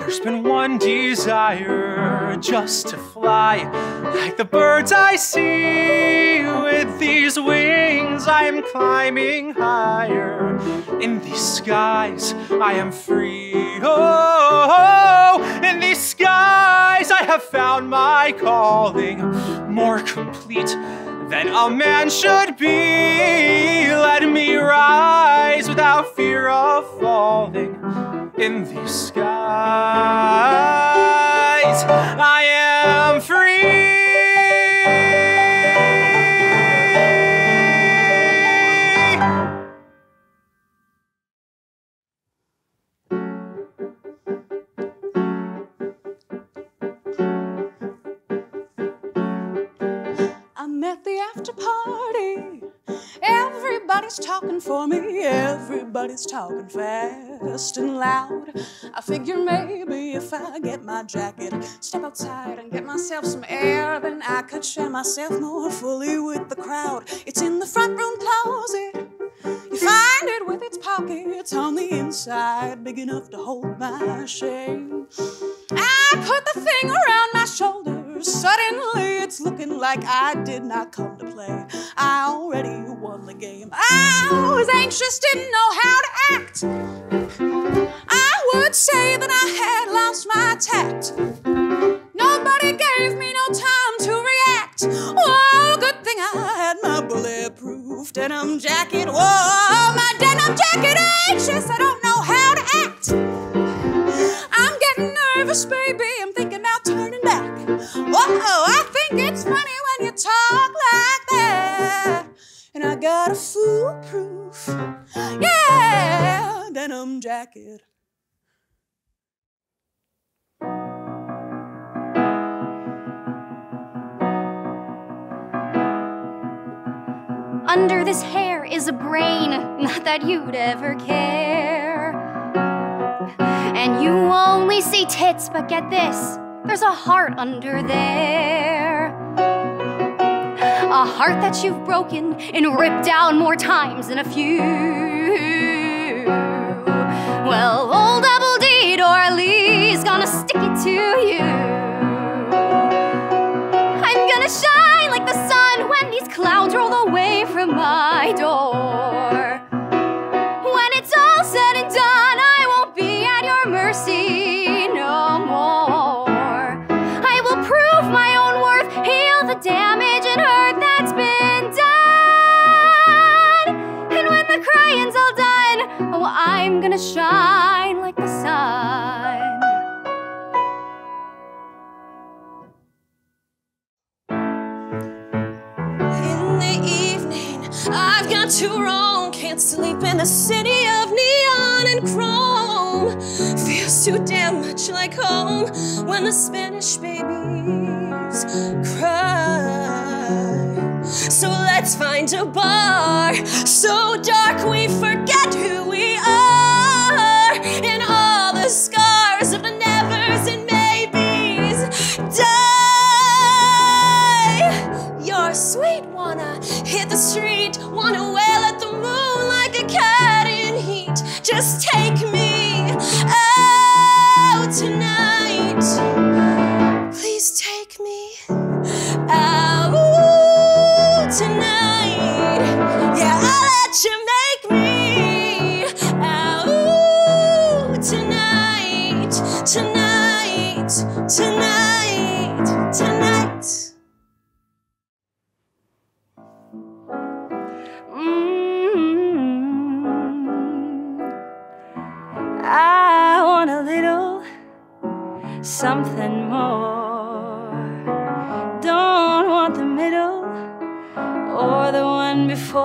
There's been one desire, just to fly like the birds I see. With these wings I am climbing higher. In these skies I am free. Oh, in these skies I have found my calling, more complete than a man should be. Let me rise without fear of falling. In these skies I am free. I'm at the after party. Everybody's talking for me. Everybody's talking fast and loud. I figure maybe if I get my jacket, step outside and get myself some air, then I could share myself more fully with the crowd. It's in the front room closet. You find it with its pockets on the inside, big enough to hold my shame. I put the thing around my shoulders. Suddenly it's looking like I did not come to play. I already won the game. I was anxious, didn't know how to act. I would say that I had lost my tact. Nobody gave me no time to react. Oh, good thing I had my bulletproof denim jacket. Whoa, my denim jacket, anxious, I don't know how to act. I'm getting nervous, baby, I'm thinking about turning back. Whoa, I think it's funny when you talk like that. And I got a foolproof, yeah, denim jacket. Under this hair is a brain, not that you'd ever care. And you only see tits, but get this, there's a heart under there. A heart that you've broken and ripped down more times than a few. Well, old Double D Dorley's gonna stick it to you. I'm gonna shine like the sun when these clouds roll away from my door. When it's all said and done, I won't be at your mercy no more. I will prove my own worth, heal the damage and hurt that's been done. And when the crying's all done, oh, I'm gonna shine like the sun. I've got to roam, can't sleep in the city of neon and chrome. Feels too damn much like home when the Spanish babies cry. So let's find a bar so dark we forget who we are, and all the scars of the nevers and maybes die. You're sweet, wanna hit the street, wanna wail at the moon like a cat in heat. Just take me out tonight. Please take me out tonight. Yeah, I'll let you make me out tonight. Tonight, tonight, tonight. I want a little something more. Don't want the middle or the one before.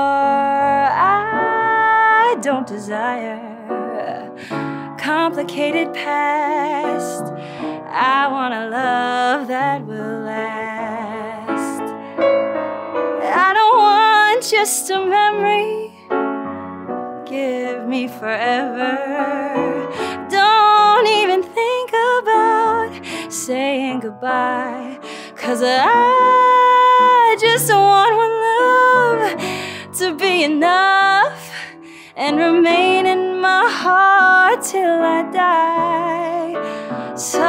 I don't desire a complicated past. I want a love that will last. I don't want just a memory. Give me forever. Don't even think about saying goodbye, 'cause I just want one love to be enough and remain in my heart till I die. So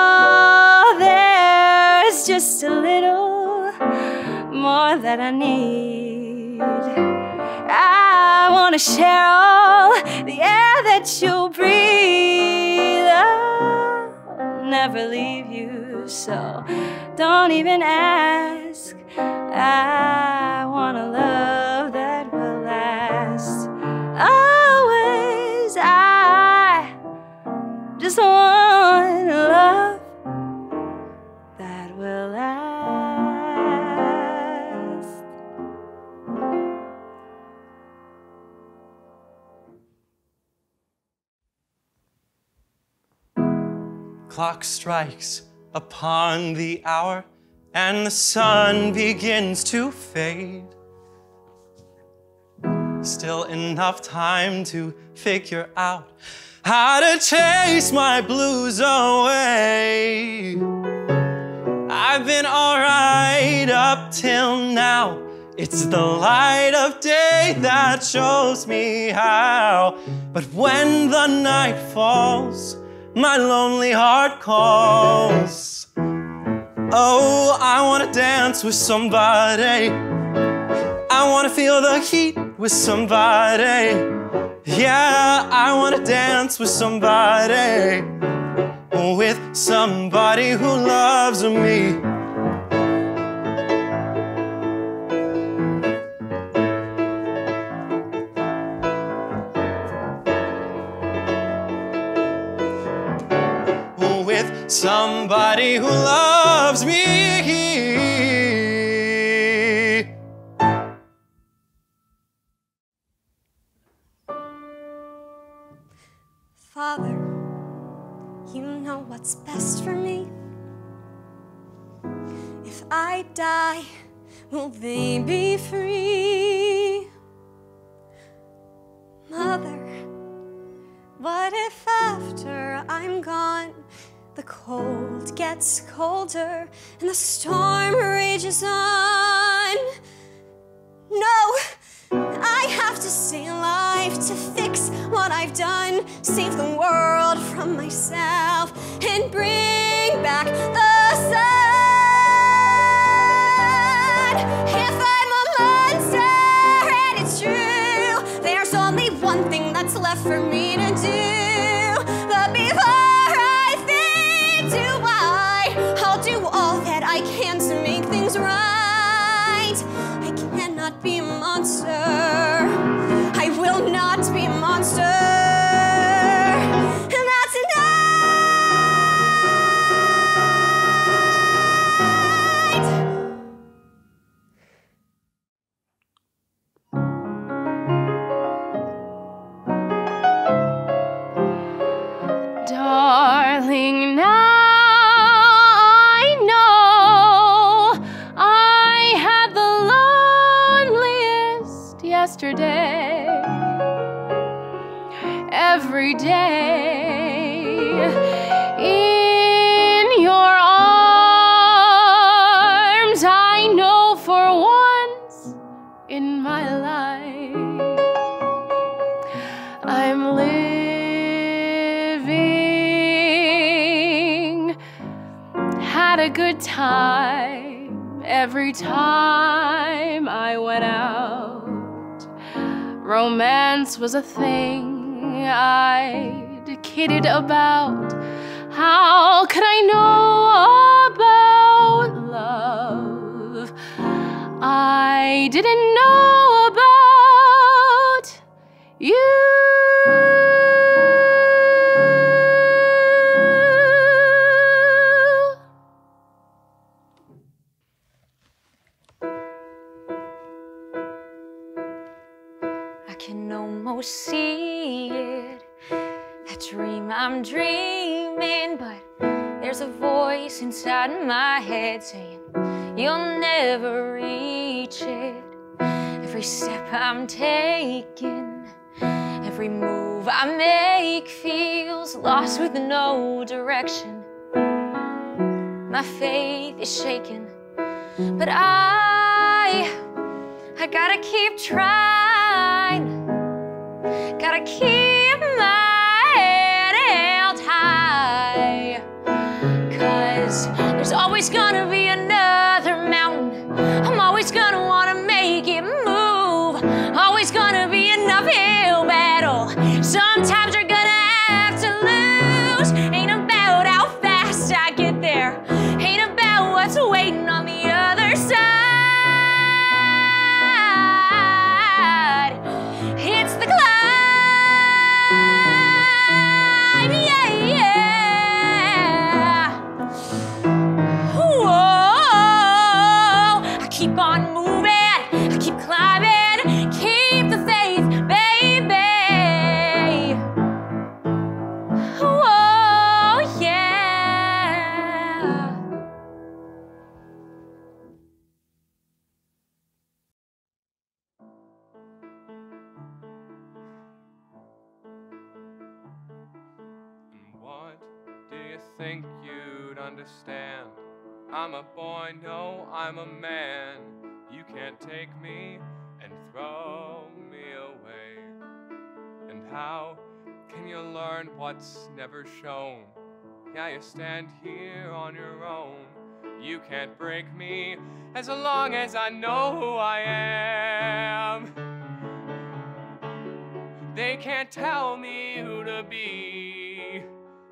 there's just a little more that I need. I want to share all the air that you'll breathe. I'll never leave you, so don't even ask. I want a love that will last. Always, I just want a love that will last. Clock strikes upon the hour, and the sun begins to fade. Still enough time to figure out how to chase my blues away. I've been alright up till now. It's the light of day that shows me how. But when the night falls, my lonely heart calls. Oh, I wanna dance with somebody. I wanna feel the heat with somebody. Yeah, I wanna dance with somebody. With somebody who loves me. With somebody who loves me. Father, you know what's best for me. If I die, will they be free? Mother, what if after I'm gone, the cold gets colder and the storm rages on? No, I have to stay alive to fix what I've done, save the world from myself, and bring back the sun. If I'm a monster and it's true, there's only one thing that's left for me to do. But before I think too wide, I'll do all that I can to make things right. I cannot be a monster. I will not be a monster. And that's tonight. Darling, now I know I had the loneliest yesterday. Every day in your arms, I know for once in my life I'm living. Had a good time every time I went out. Romance was a thing I'd kidded about. How could I know about love? I didn't know about you. I can almost see it, that dream I'm dreaming, but there's a voice inside my head saying you'll never reach it. Every step I'm taking, every move I make feels lost with no direction. My faith is shaken, but I gotta keep trying. Gotta keep my on moving. I keep climbing, keep the faith, baby. Whoa, yeah. What do you think you'd understand? I'm a boy, no, I'm a man. You can't take me and throw me away. And how can you learn what's never shown? Yeah, you stand here on your own. You can't break me as long as I know who I am. They can't tell me who to be,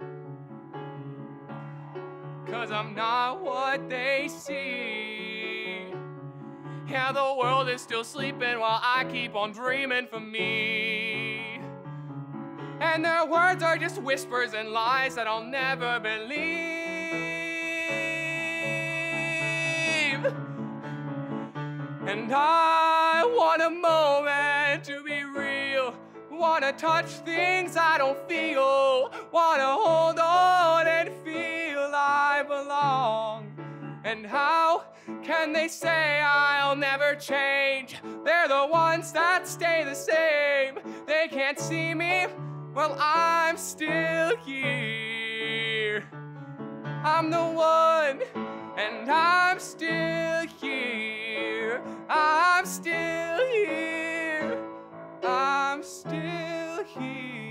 'cause I'm not what they see. Yeah, the world is still sleeping while I keep on dreaming for me. And their words are just whispers and lies that I'll never believe. And I want a moment to be real. Wanna touch things I don't feel. Wanna hold on and feel I belong. And how can they say I'll never change? They're the ones that stay the same. They can't see me, well, I'm still here. I'm the one, and I'm still here. I'm still here. I'm still here.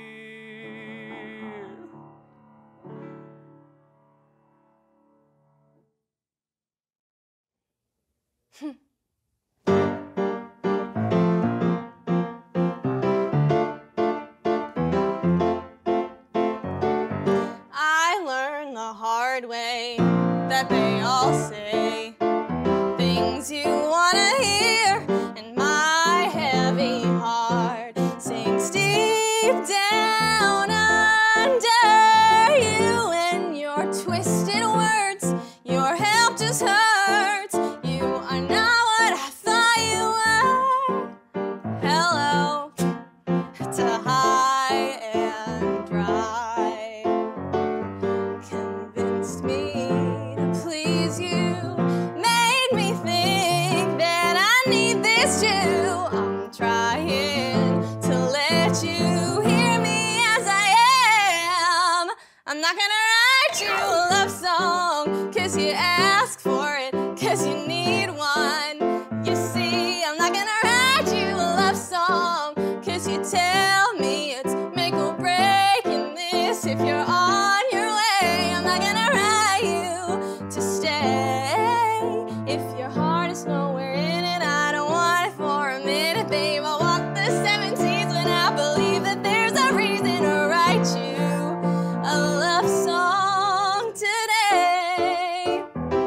I learned the hard way that they all say things you wanna hear, and my heavy heart sinks deep down under you and your twisted words. Your help just hurts. You are not what I thought you were. Hello to high and dry. Convinced me to please you, made me think that I need this too. I'm trying to let you hear me as I am. I'm not gonna write you a love song 'cause you ask for it, 'cause you need one. You see, I'm not gonna write you a love song 'cause you tell me it's make or break in this if you're on your way. I'm not gonna write you to stay if your heart is nowhere in it. I don't want it for a minute, babe. I walk the 7 seas when I believe that there's a reason to write you a love song today.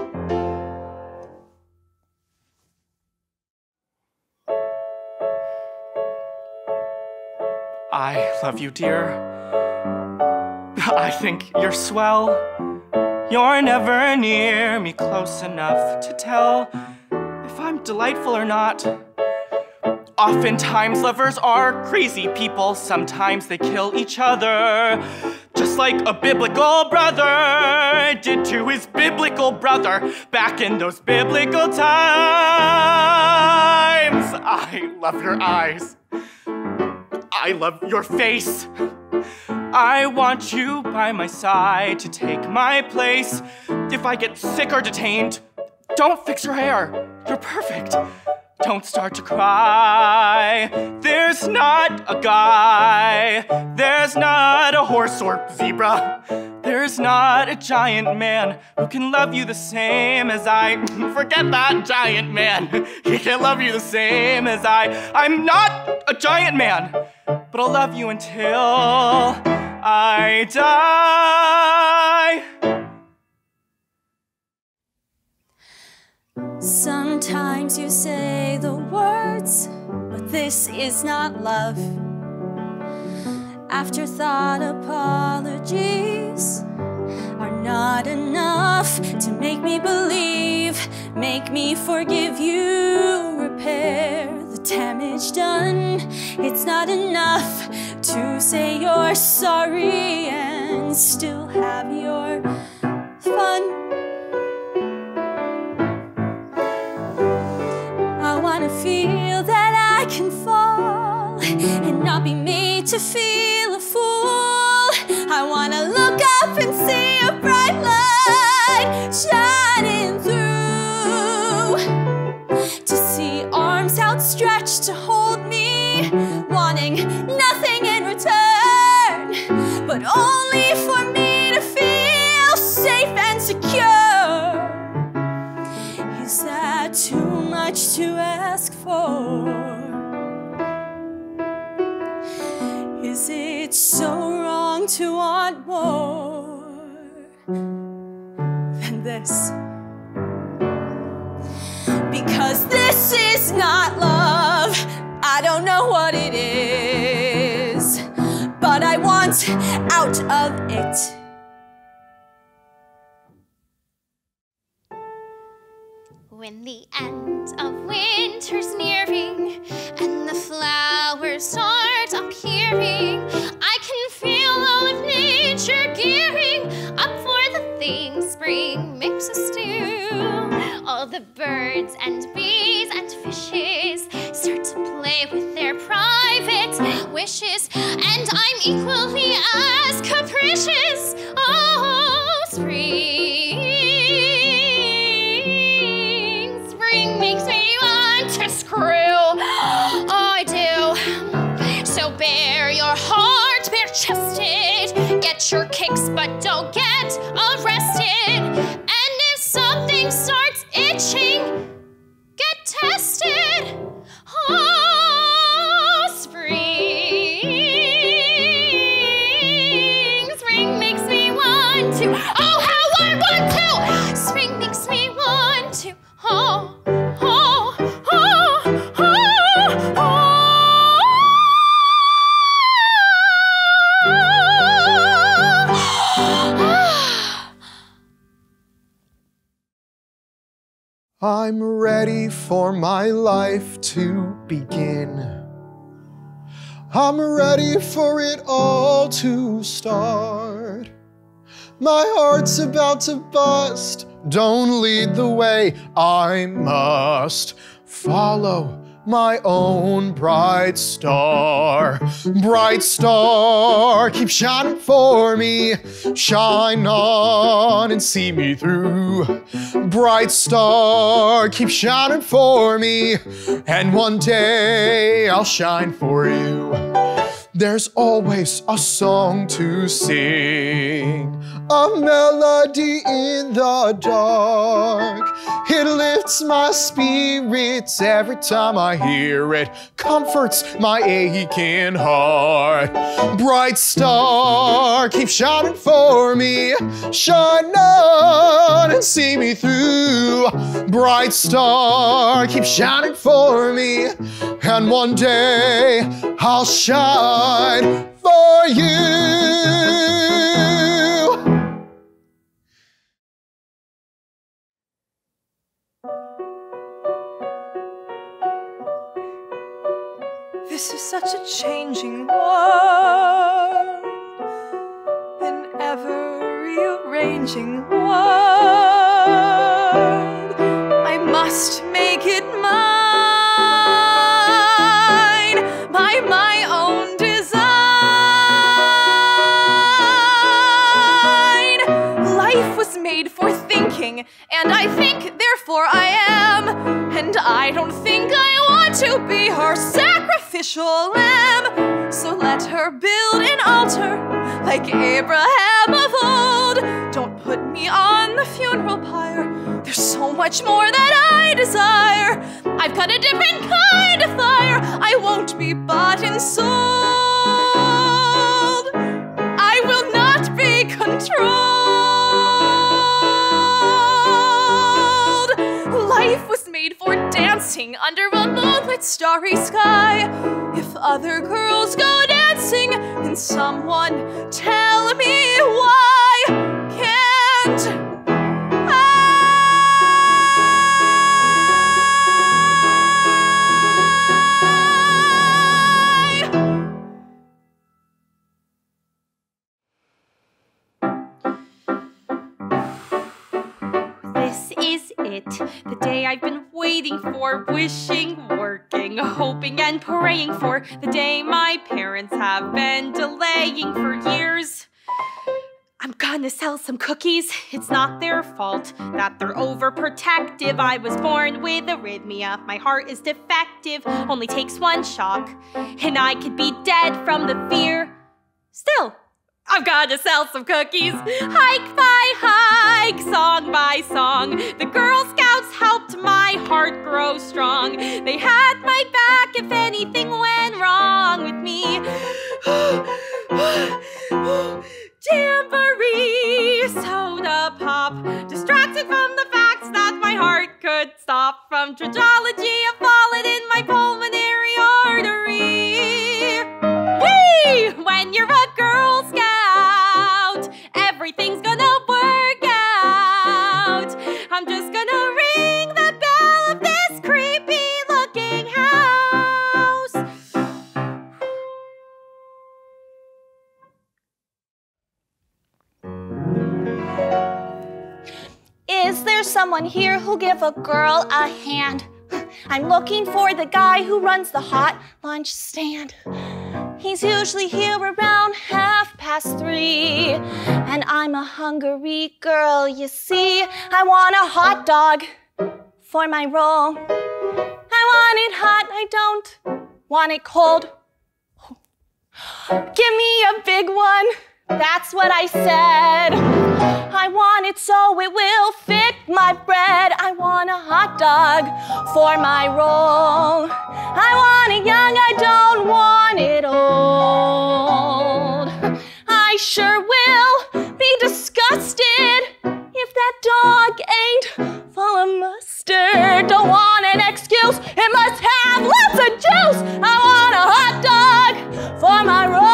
I love you, dear. I think you're swell. You're never near me close enough to tell if I'm delightful or not. Oftentimes lovers are crazy people. Sometimes they kill each other, just like a biblical brother did to his biblical brother back in those biblical times. I love your eyes. I love your face. I want you by my side to take my place. If I get sick or detained, don't fix your hair. You're perfect. Don't start to cry. There's not a guy. There's not a horse or zebra. There's not a giant man who can love you the same as I. Forget that giant man. He can't love you the same as I. I'm not a giant man, but I'll love you until I die. Sometimes you say the words, but this is not love. Afterthought apologies are not enough to make me believe make me forgive you, repair the damage done. It's not enough to say you're sorry and still have your fun. I wanna feel that I can fall and not be made to feel a fool. I wanna look up and see a bright light shining through, to see arms outstretched to hold me, wanting nothing in return, but only for me to feel safe and secure. Is that too much to ask for? Is it so wrong to want more than this? Because this is not love. I don't know what it is, but I want out of it. When the end of winter's nearing and the flowers start appearing, I can feel all of nature gearing up for the things spring makes us do. All the birds and bees and fishes start to play with their private wishes, and I'm equally as capricious. Oh, spring. Makes me want to screw. I do. So bare your heart, bare chested. Get your kicks, but don't get arrested. And if something starts itching, get tested. Oh, spring. Spring makes me want to. Oh, how I want to. Spring makes me want to. Oh. I'm ready for my life to begin. I'm ready for it all to start. My heart's about to bust. Don't lead the way, I must follow my own bright star. Bright star, keep shining for me. Shine on and see me through. Bright star, keep shining for me. And one day I'll shine for you. There's always a song to sing, a melody in the dark. It lifts my spirits every time I hear it, comforts my aching heart. Bright star, keep shining for me. Shine on and see me through. Bright star, keep shining for me. And one day I'll shine for you. This is such a changing world, an ever-rearranging world. I must make it mine by my own design. Life was made for thinking, and I think, therefore I am. And I don't think I want to be her sacrificial lamb. So let her build an altar like Abraham of old. Don't put me on the funeral pyre. There's so much more that I desire. I've got a different kind of fire. I won't be bought and sold. I will not be controlled. Life was made for dancing under a moonlit starry sky. If other girls go dancing, then someone tell me why can't I? looking for, wishing, working, hoping and praying for the day my parents have been delaying for years. I'm gonna sell some cookies. It's not their fault that they're overprotective. I was born with arrhythmia. My heart is defective. Only takes one shock, and I could be dead from the fear. Still, I've gotta sell some cookies. Hike by hike, song by song. The Girl Scouts helped my heart grow strong. They had my back if anything went wrong with me. Jamboree, soda pop, distracted from the facts that my heart could stop. From trajology, a fallen in my pulmonary artery. Whee! When you're a Girl Scout, everything's gonna work out. I'm just gonna ring the bell of this creepy looking house. Is there someone here who'll give a girl a hand? I'm looking for the guy who runs the hot lunch stand. He's usually here around 3:30, and I'm a hungry girl, you see. I want a hot dog for my roll. I want it hot, I don't want it cold. Give me a big one, that's what I said. I want it so it will fit my bread. I want a hot dog for my roll. I want it young, I don't want it old. I sure will be disgusted if that dog ain't full of mustard. Don't want an excuse, it must have lots of juice. I want a hot dog for my roll.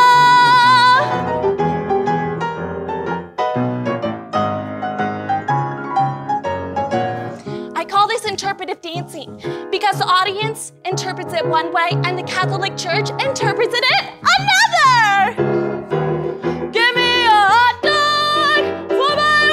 Interpretive dancing, because the audience interprets it one way and the Catholic Church interprets it another. Give me a hot dog for my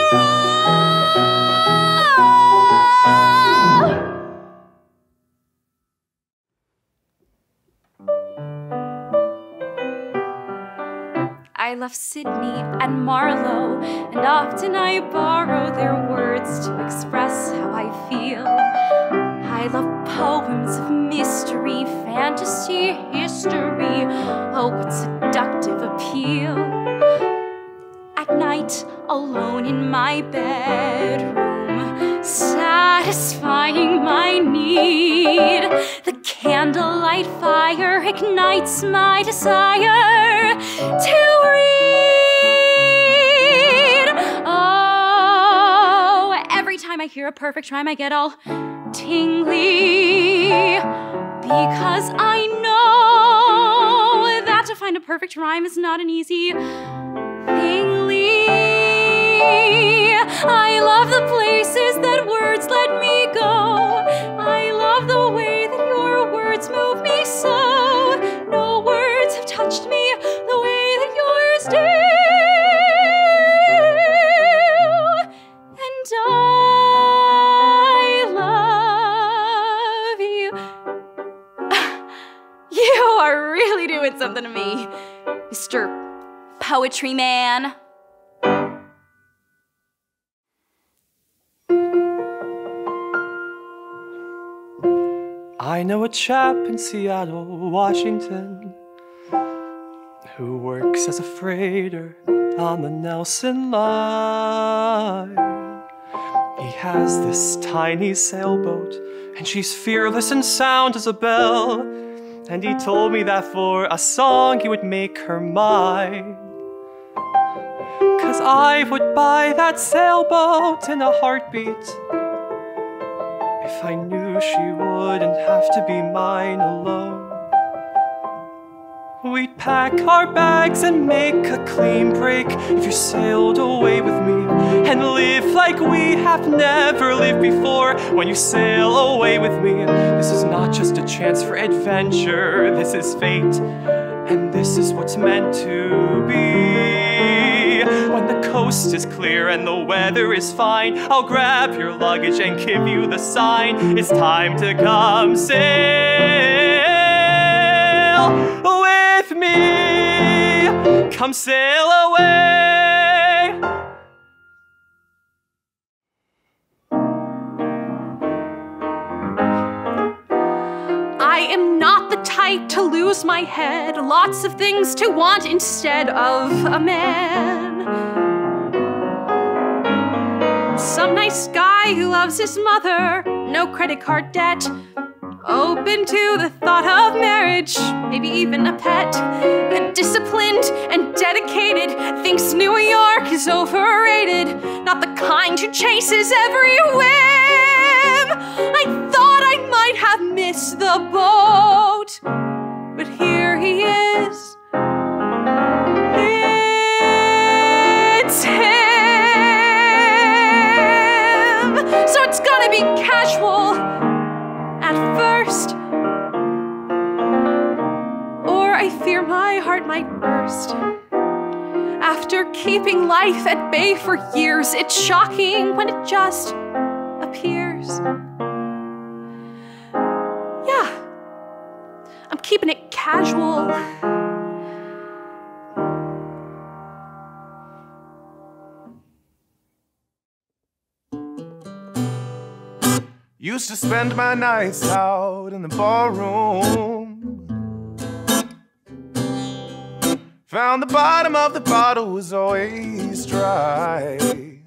roll. I love Sydney and Marlowe, and often I borrow their words to express how I feel. I love poems of mystery, fantasy, history, oh, what seductive appeal. At night, alone in my bedroom, satisfying my need. The candlelight fire ignites my desire to read. Oh, every time I hear a perfect rhyme, I get all tingly, because I know that to find a perfect rhyme is not an easy thingly. I love the places that words let me go. I love the way that your words move me so. No words have touched me the way that yours do. And I love you. You are really doing something to me, Mr. Poetry Man. I know a chap in Seattle, Washington, who works as a freighter on the Nelson line. He has this tiny sailboat, and she's fearless and sound as a bell. And he told me that for a song he would make her mine. 'Cause I would buy that sailboat in a heartbeat if I knew she wouldn't have to be mine alone. We'd pack our bags and make a clean break if you sailed away with me, and live like we have never lived before. When you sail away with me, this is not just a chance for adventure, this is fate, and this is what's meant to be. When the coast is clear and the weather is fine, I'll grab your luggage and give you the sign. It's time to come sail with me. Come sail away. I am not the type to lose my head. Lots of things to want instead of a man. Some nice guy who loves his mother, no credit card debt, open to the thought of marriage, maybe even a pet. Disciplined and dedicated, thinks New York is overrated, not the kind who chases every whim. I thought I might have missed the boat, but here he is. It's him. So it's gonna be casual at first, or I fear my heart might burst. After keeping life at bay for years, it's shocking when it just appears. Yeah, I'm keeping it casual. Used to spend my nights out in the ballroom. Found the bottom of the bottle was always dry.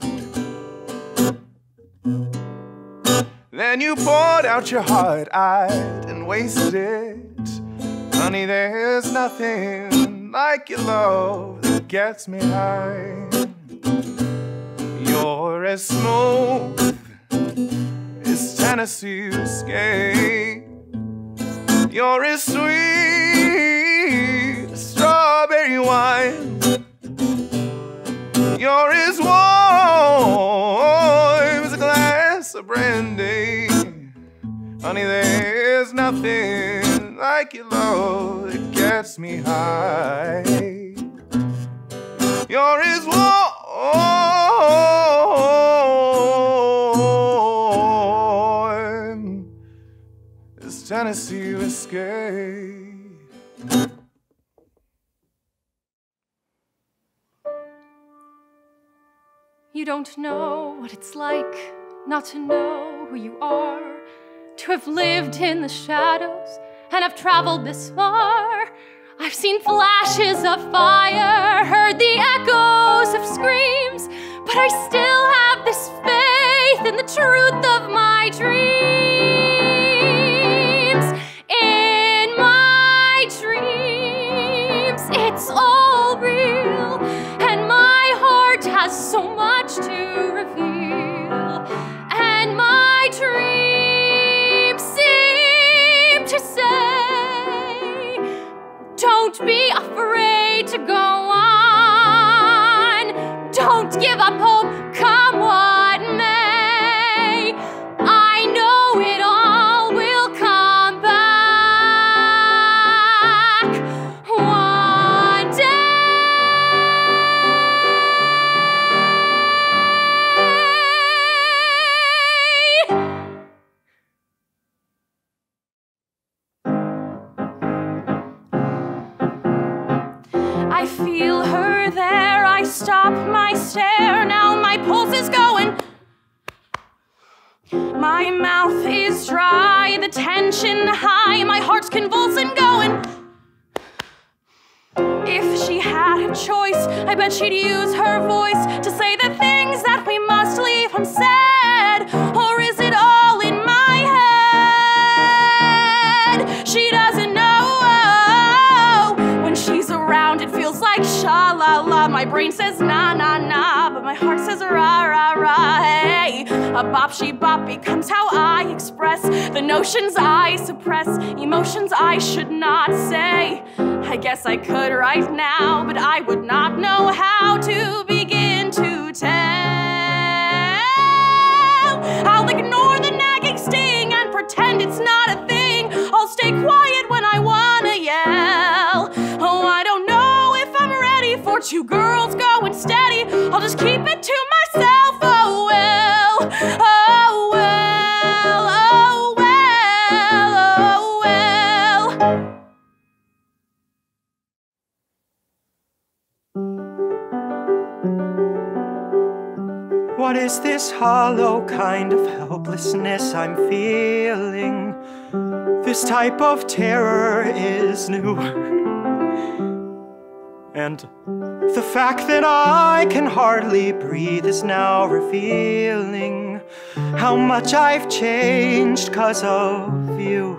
Then you poured out your heart-eyed and wasted it. Honey, there's nothing like your love that gets me high. You're as smooth as Tennessee whiskey. You're as sweet as strawberry wine. You're as warm as a glass of brandy. Honey, there's nothing like your love that gets me high. You're as warm as Tennessee whiskey. You don't know what it's like not to know who you are, to have lived in the shadows and have traveled this far. I've seen flashes of fire, heard the echoes of screams, but I still have this faith in the truth of my dreams. In my dreams, it's all real, and my heart has so much to reveal. And my dreams seem to say, don't be afraid to go on. Don't give up hope, come what may. I know it all will come back one day. I feel her there, I stop my stare, now my pulse is going. My mouth is dry, the tension high, my heart's convulsing going. If she had a choice, I bet she'd use her voice to say the things that we must leave unsaid. Or is it all in my head? She doesn't know. When she's around, it feels like sha-la-la. My brain says na-na-na, but my heart says ra-ra-ra. Hey, a bop-she-bop becomes how I express the notions I suppress, emotions I should not say. I guess I could right now, but I would not know how to begin to tell. I'll ignore the nagging sting and pretend it's not a thing. I'll stay quiet when I wanna yell. Oh, I don't know if I'm ready for two girls going steady. I'll just keep it to myself. Oh well, oh well, oh well, oh well. What is this hollow kind of helplessness I'm feeling? This type of terror is new. And the fact that I can hardly breathe is now revealing how much I've changed 'cause of you.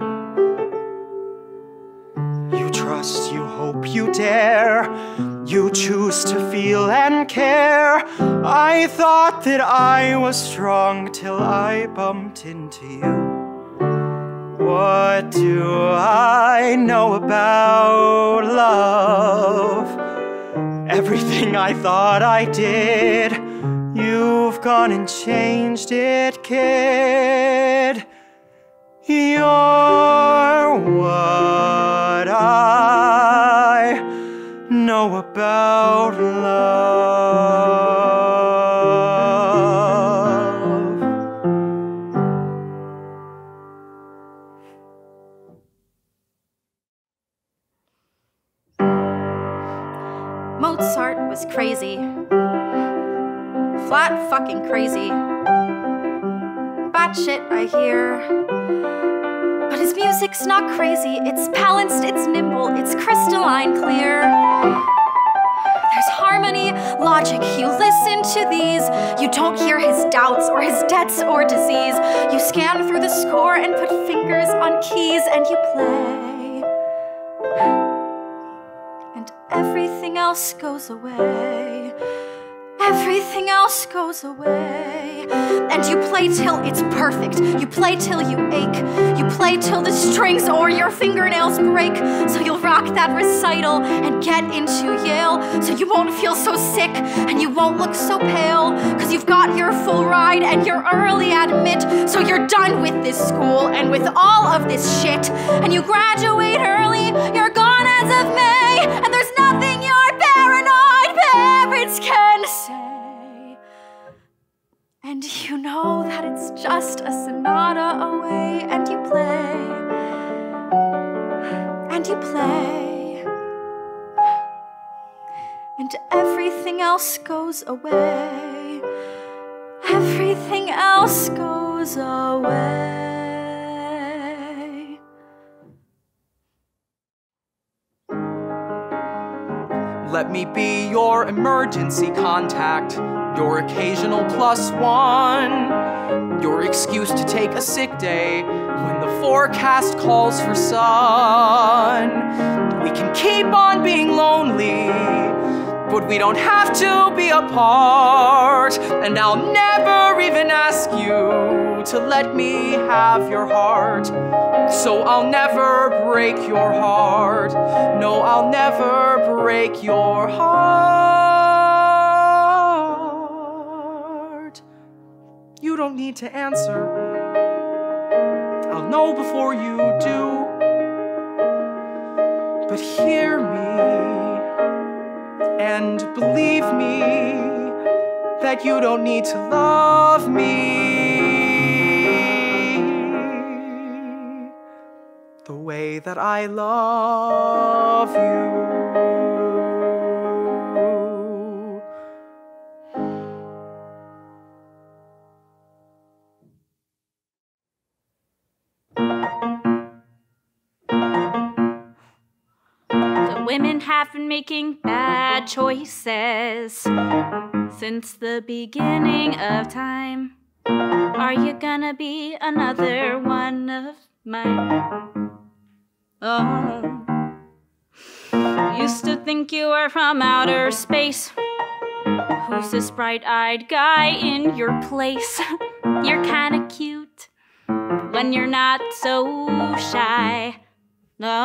You trust, you hope, you dare. You choose to feel and care. I thought that I was strong till I bumped into you. What do I know about love? Everything I thought I did, you've gone and changed it, kid. You're what I know about love. Mozart was crazy. Flat fucking crazy. Batshit, I hear. But his music's not crazy. It's balanced, it's nimble, it's crystalline clear. There's harmony, logic, you listen to these. You don't hear his doubts or his debts or disease. You scan through the score and put fingers on keys and you play. And everything else goes away. Everything else goes away. And you play till it's perfect. You play till you ache. You play till the strings or your fingernails break. So you'll rock that recital and get into Yale. So you won't feel so sick and you won't look so pale. 'Cause you've got your full ride and you're early admit. So you're done with this school and with all of this shit. And you graduate early, you're gone as of May. And there's nothing your paranoid parents can say. And you know that it's just a sonata away. And you play. And you play. And everything else goes away. Everything else goes away. Let me be your emergency contact, your occasional +1, your excuse to take a sick day when the forecast calls for sun. We can keep on being lonely, but we don't have to be apart. And I'll never even ask you to let me have your heart. So I'll never break your heart. No, I'll never break your heart. You don't need to answer. I'll know before you do. But hear me and believe me that you don't need to love me the way that I love you. Women have been making bad choices since the beginning of time. Are you gonna be another one of mine? Oh, used to think you were from outer space. Who's this bright-eyed guy in your place? You're kinda cute when you're not so shy. No.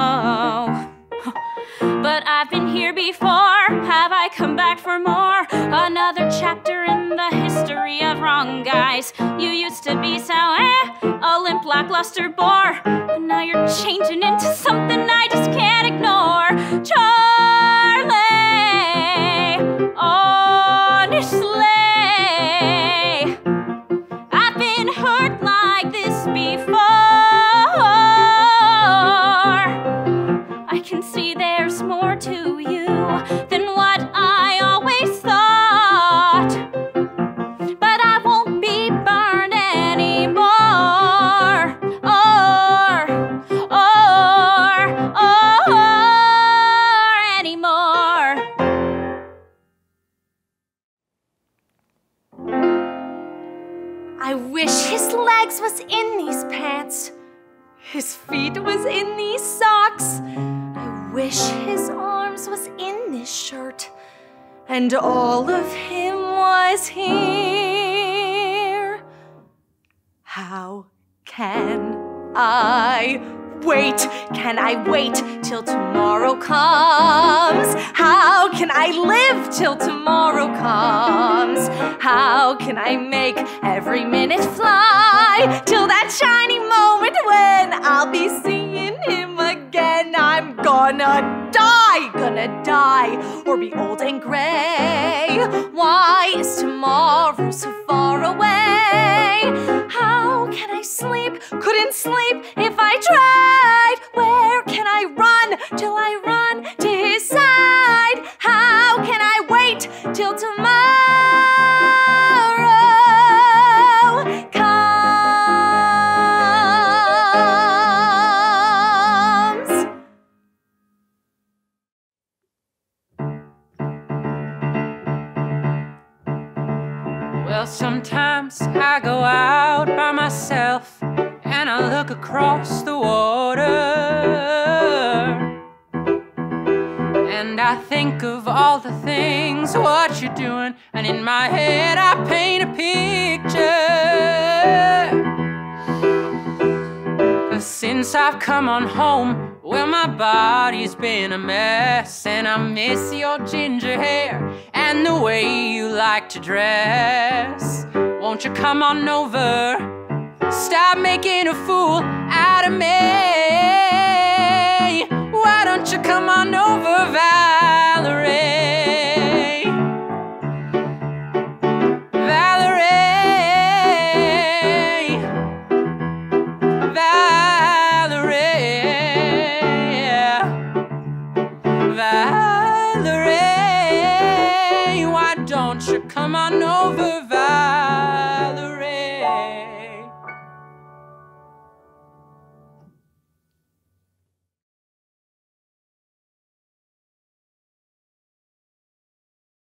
But I've been here before, have I come back for more? Another chapter in the history of wrong guys. You used to be so a limp lackluster bore, but now you're changing into something I just can't ignore. Charlie, honestly his feet was in these socks. I wish his arms was in this shirt. And all of him was here. How can I wait? Can I wait till tomorrow comes? How can I live till tomorrow comes? How can I make every minute fly till that shiny moment when I'll be seeing him again? I'm gonna die, or be old and gray. Why is tomorrow so far away? How can I sleep? Couldn't sleep if I tried. Where can I run till I run to his side? How can I wait till tomorrow comes? Well, sometimes I go out by myself and I look across the water, and I think of all the things, what you're doing, and in my head I paint a picture. 'Cause since I've come on home, well, my body's been a mess, and I miss your ginger hair and the way you like to dress. Won't you come on over? Stop making a fool out of me. Why don't you come on over, Valerie? Valerie, Valerie, Valerie, why don't you come on over, Valerie?